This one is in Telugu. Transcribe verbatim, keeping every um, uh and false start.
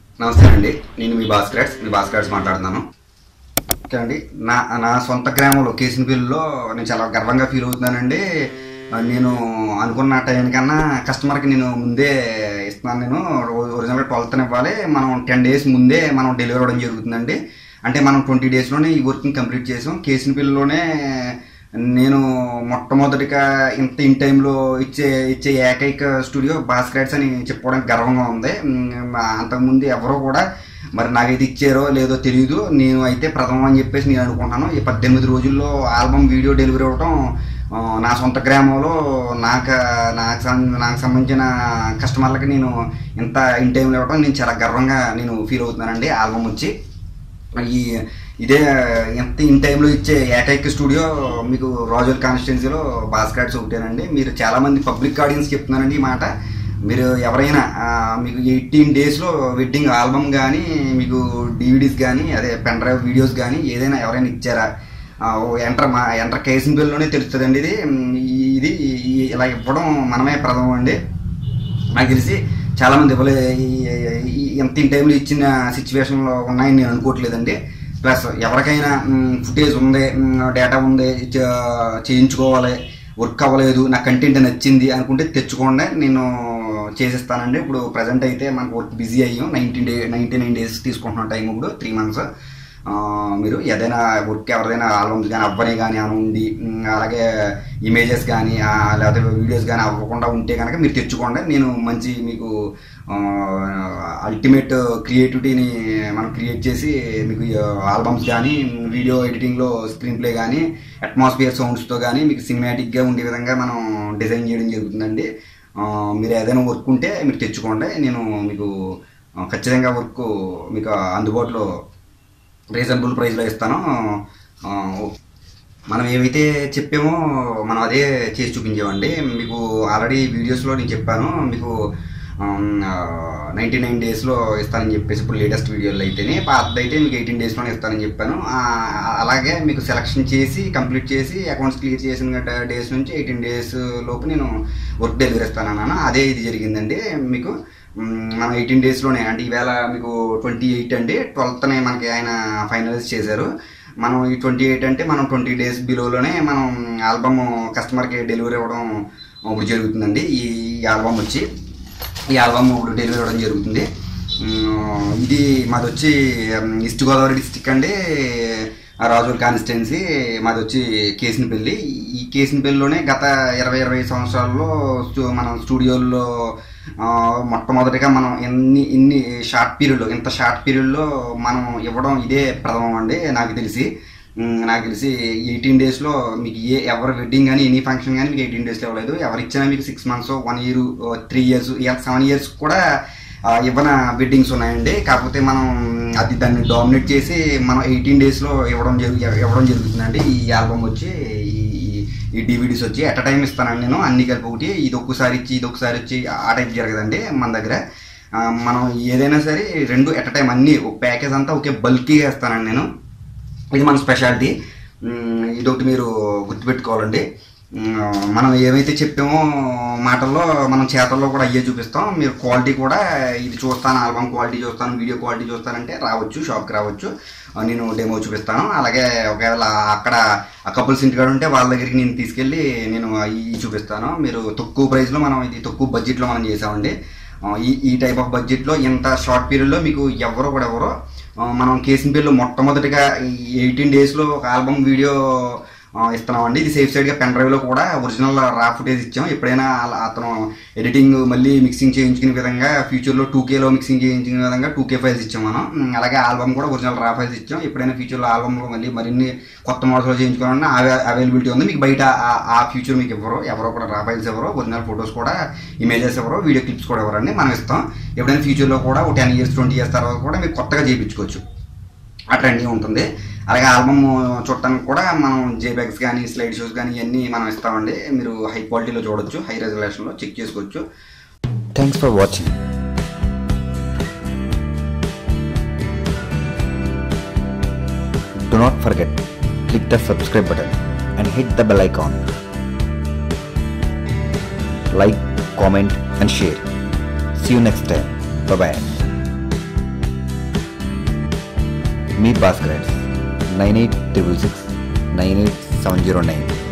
నమస్తే అండి, నేను మీ భాస్కర్స్ మీ భాస్కర్స్ మాట్లాడుతున్నాను. ఓకే అండి, నా నా సొంత గ్రామంలో కేసినపల్లిలో నేను చాలా గర్వంగా ఫీల్ అవుతున్నానండి. నేను అనుకున్న టైంకన్నా కస్టమర్కి నేను ముందే ఇస్తున్నాను. నేను ఒరిజినల్గా ట్వెల్త్ని ఇవ్వాలి, మనం టెన్ డేస్ ముందే మనం డెలివరీ అవ్వడం జరుగుతుందండి. అంటే మనం ట్వంటీ డేస్లోనే ఈ వర్క్ని కంప్లీట్ చేసాం. కేసినపల్లిలోనే నేను మొట్టమొదటిగా ఇంత ఇన్ టైంలో ఇచ్చే ఇచ్చే ఏకైక స్టూడియో భాస్కర్స్ అని చెప్పుకోవడానికి గర్వంగా ఉంది. అంతకుముందు ఎవరో కూడా మరి నాకైతే ఇచ్చారో లేదో తెలియదు. నేను అయితే ప్రథమం అని చెప్పేసి నేను అనుకుంటున్నాను. ఈ పద్దెనిమిది రోజుల్లో ఆల్బమ్ వీడియో డెలివరీ అవ్వడం నా సొంత గ్రామంలో నాకు నాకు నాకు సంబంధించిన కస్టమర్లకి నేను ఇంత ఇన్ టైంలో ఇవ్వడం నేను చాలా గర్వంగా నేను ఫీల్ అవుతున్నానండి. ఆల్బమ్ వచ్చి ఈ ఇదే ఎంత ఇన్ టైంలో ఇచ్చే ఏకైక స్టూడియో మీకు రాజోల్ కాన్స్టిట్యున్సీలో భాస్కర్స్ ఒకటేనండి. మీరు చాలామంది పబ్లిక్ ఆడియన్స్ చెప్తున్నానండి ఈ మాట. మీరు ఎవరైనా మీకు ఎయిటీన్ డేస్లో వెడ్డింగ్ ఆల్బమ్ కానీ మీకు డివిడీస్ కానీ అదే పెన్ డ్రైవ్ వీడియోస్ కానీ ఏదైనా ఎవరైనా ఇచ్చారా? ఎంటర్ మా ఎంటర్ కేసినపల్లిలోనే తెలుస్తుందండి. ఇది ఇది ఇలా ఇవ్వడం మనమే ప్రథమం అండి. నాకు తెలిసి చాలామంది ఇవ్వలే ఎంత ఇన్ టైంలో ఇచ్చిన సిచ్యువేషన్లో ఉన్నాయని నేను అనుకోవట్లేదండి. ప్లస్ ఎవరికైనా ఫుటేజ్ ఉంది, డేటా ఉంది, చేయించుకోవాలి, వర్క్ అవ్వలేదు, నా కంటెంట్ నచ్చింది అనుకుంటే తెచ్చుకోండి, నేను చేసిస్తానండి. ఇప్పుడు ప్రజెంట్ అయితే మనకు వర్క్ బిజీ అయ్యాం. Nineteen day ninety nine days తీసుకుంటున్న టైం ఇప్పుడు త్రీ మంత్స్. మీరు ఏదైనా వర్క్ ఎవరిదైనా ఆల్బమ్స్ కానీ అవ్వని కానీ అని ఉండి అలాగే ఇమేజెస్ కానీ లేకపోతే వీడియోస్ కానీ అవ్వకుండా ఉంటే కనుక మీరు తెచ్చుకోండి. నేను మంచి మీకు అల్టిమేట్ క్రియేటివిటీని మనం క్రియేట్ చేసి మీకు ఆల్బమ్స్ కానీ వీడియో ఎడిటింగ్లో స్క్రీన్ ప్లే కానీ అట్మాస్ఫియర్ సౌండ్స్తో కానీ మీకు సినిమాటిక్గా ఉండే విధంగా మనం డిజైన్ చేయడం జరుగుతుందండి. మీరు ఏదైనా వర్క్ ఉంటే మీరు తెచ్చుకోండి, నేను మీకు ఖచ్చితంగా వర్క్ మీకు అందుబాటులో రీజనబుల్ ప్రైస్లో ఇస్తాను. మనం ఏవైతే చెప్పామో మనం అదే చేసి చూపించామండి. మీకు ఆల్రెడీ వీడియోస్లో నేను చెప్పాను, మీకు నైంటీ నైన్ డేస్లో ఇస్తానని చెప్పేసి ఇప్పుడు లేటెస్ట్ వీడియోలో అయితేనే, పాతదైతే మీకు ఎయిటీన్ డేస్లోనే ఇస్తానని చెప్పాను. అలాగే మీకు సెలక్షన్ చేసి కంప్లీట్ చేసి అకౌంట్స్ క్లియర్ చేసిన డేస్ నుంచి ఎయిటీన్ డేస్ లోపు నేను వర్క్ డెలివరీ ఇస్తానన్నాను. అదే ఇది జరిగిందండి. మీకు మనం ఎయిటీన్ డేస్లోనే అంటే ఈవేళ మీకు ట్వంటీ ఎయిట్ అండి, ట్వెల్త్నే మనకి ఆయన ఫైనలైజ్ చేశారు. మనం ఈ ట్వంటీ ఎయిట్ అంటే మనం ట్వంటీ డేస్ బిలోలోనే మనం ఆల్బమ్ కస్టమర్కి డెలివరీ ఇవ్వడం ఇప్పుడు జరుగుతుందండి. ఈ ఆల్బమ్ వచ్చి ఈ ఆల్బమ్ ఇప్పుడు డెలివరీ ఇవ్వడం జరుగుతుంది. ఇది మాది వచ్చి ఈస్ట్ గోదావరి డిస్టిక్ అండి, రాజోల్ కాన్స్టిట్యున్సీ. మాది వచ్చి కేసినపల్లి. ఈ కేసినపల్లిలోనే గత ఇరవై ఇరవై సంవత్సరాల్లో మనం స్టూడియోల్లో మొట్టమొదటిగా మనం ఎన్ని ఇన్ని షార్ట్ పీరియడ్లో ఇంత షార్ట్ పీరియడ్లో మనం ఇవ్వడం ఇదే ప్రథమం అండి. నాకు తెలిసి నాకు తెలిసి ఎయిటీన్ డేస్లో మీకు ఏ ఎవరి వెడ్డింగ్ కానీ ఎనీ ఫంక్షన్ కానీ మీకు ఎయిటీన్ డేస్లో ఇవ్వలేదు. ఎవరు ఇచ్చినా మీకు six months one year three years seven years కూడా ఇవ్వన వెడ్డింగ్స్ ఉన్నాయండి. కాకపోతే మనం అది దాన్ని డామినేట్ చేసి మనం ఎయిటీన్ డేస్లో ఇవ్వడం జరుగు ఇవ్వడం జరుగుతుందండి. ఈ ఆల్బమ్ వచ్చి ఈ డివిడీస్ వచ్చి ఎట్ అ టైం ఇస్తానండి నేను, అన్ని కలిపి ఒకటి. ఇది ఒక్కసారి ఇచ్చి ఇది ఒకసారి వచ్చి ఆ టైప్ జరగదండి మన దగ్గర. మనం ఏదైనా సరే రెండు ఎట్ అ టైం అన్నీ ఒక ప్యాకేజ్ అంతా ఒకే బల్కీగా ఇస్తానండి నేను. ఇది మన స్పెషాలిటీ. ఇదొకటి మీరు గుర్తుపెట్టుకోవాలండి. మనం ఏమైతే చెప్పామో మాటల్లో మనం చేతల్లో కూడా అయ్యే చూపిస్తాం. మీరు క్వాలిటీ కూడా ఇది చూస్తాను, ఆల్బమ్ క్వాలిటీ చూస్తాను, వీడియో క్వాలిటీ చూస్తానంటే రావచ్చు, షాప్కి రావచ్చు, నేను డెమో చూపిస్తాను. అలాగే ఒకవేళ అక్కడ కపుల్స్ ఇంటికాడ ఉంటే వాళ్ళ దగ్గరికి నేను తీసుకెళ్ళి నేను ఇవి చూపిస్తాను. మీరు తక్కువ ప్రైస్లో మనం ఇది తక్కువ బడ్జెట్లో మనం చేసామండి. ఈ ఈ టైప్ ఆఫ్ బడ్జెట్లో ఇంత షార్ట్ పీరియడ్లో మీకు ఎవరో కూడా ఎవరో మనం కేసినపల్లిలో మొట్టమొదటిగా ఎయిటీన్ డేస్లో ఒక ఆల్బమ్ వీడియో ఇస్తున్నామండి. ఇది సేఫ్ సైడ్గా పెన్ డ్రైవ్లో కూడా ఒరిజినల్ రా ఫుటేజ్ ఇచ్చాం. ఎప్పుడైనా అతను ఎడిటింగ్ మళ్ళీ మిక్సింగ్ చేయించుకునే విధంగా ఫ్యూచర్లో టూ కేలో మిక్సింగ్ చేయించుకునే విధంగా టూ కే ఫైల్స్ ఇచ్చాం మనం. అలాగే ఆల్బమ్ కూడా ఒరిజినల్ రా ఫైల్స్ ఇచ్చాం. ఎప్పుడైనా ఫ్యూచర్లో ఆల్బమ్లో మళ్ళీ మరిన్ని కొత్త మోడల్స్లో చేయించుకోవాలన్నా అవై అవైలబిలిటీ ఉంది. మీకు బయట ఆ ఫ్యూచర్ మీకు ఇవ్వరు, ఎవరో కూడా రా ఫైల్స్ ఎవరో, ఒరిజినల్ ఫొటోస్ కూడా ఇమేజెస్ ఎవరో, వీడియో క్లిప్స్ కూడా ఎవరండి, మనం ఇస్తాం. ఎప్పుడైనా ఫ్యూచర్లో కూడా ఒక టెన్ ఇయర్స్ ట్వంటీ ఇయర్స్ తర్వాత కూడా మీకు కొత్తగా చేయించుకోవచ్చు, ఆ ట్రెండింగ్ ఉంటుంది. అలాగే ఆల్బమ్ చూడటానికి కూడా మనం జేబ్యాగ్స్ కానీ స్లైడ్ షోస్ కానీ ఇవన్నీ మనం ఇస్తామండి. మీరు హై క్వాలిటీలో చూడొచ్చు, హై రెజల్యూషన్లో చెక్ చేసుకోవచ్చు. Thanks for watching. Do not forget, click the subscribe button and hit the bell icon. Like, comment and share. See you next time. Bye bye. మీ Bhaskar nine eight triple six nine eight seven zero nine.